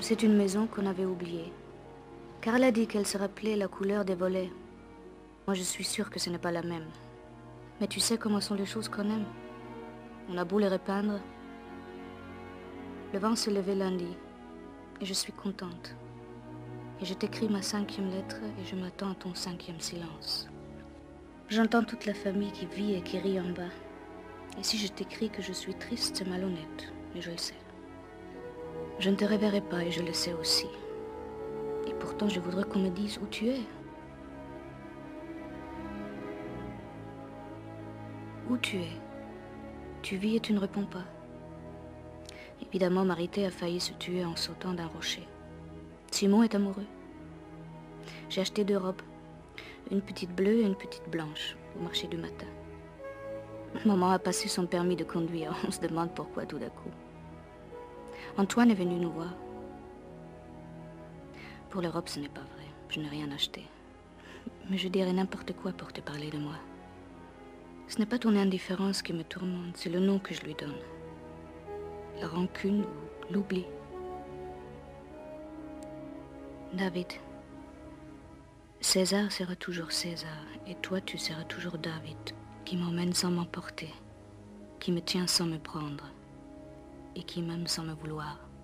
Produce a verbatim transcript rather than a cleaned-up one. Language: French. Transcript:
C'est une maison qu'on avait oubliée. Car elle a dit qu'elle se rappelait la couleur des volets. Moi, je suis sûre que ce n'est pas la même. Mais tu sais comment sont les choses qu'on aime. On a beau les repeindre. Le vent se levait lundi. Et je suis contente. Et je t'écris ma cinquième lettre et je m'attends à ton cinquième silence. J'entends toute la famille qui vit et qui rit en bas. Et si je t'écris que je suis triste, c'est malhonnête. Et je le sais. Je ne te reverrai pas et je le sais aussi. Et pourtant, je voudrais qu'on me dise où tu es. Où tu es? Tu vis et tu ne réponds pas. Évidemment, Marité a failli se tuer en sautant d'un rocher. Simon est amoureux. J'ai acheté deux robes. Une petite bleue et une petite blanche au marché du matin. Maman a passé son permis de conduire. On se demande pourquoi tout d'un coup. Antoine est venu nous voir. Pour les robes, ce n'est pas vrai. Je n'ai rien acheté. Mais je dirais n'importe quoi pour te parler de moi. Ce n'est pas ton indifférence qui me tourmente, c'est le nom que je lui donne. La rancune ou l'oubli. David. César sera toujours César, et toi tu seras toujours David, qui m'emmène sans m'emporter, qui me tient sans me prendre, et qui m'aime sans me vouloir.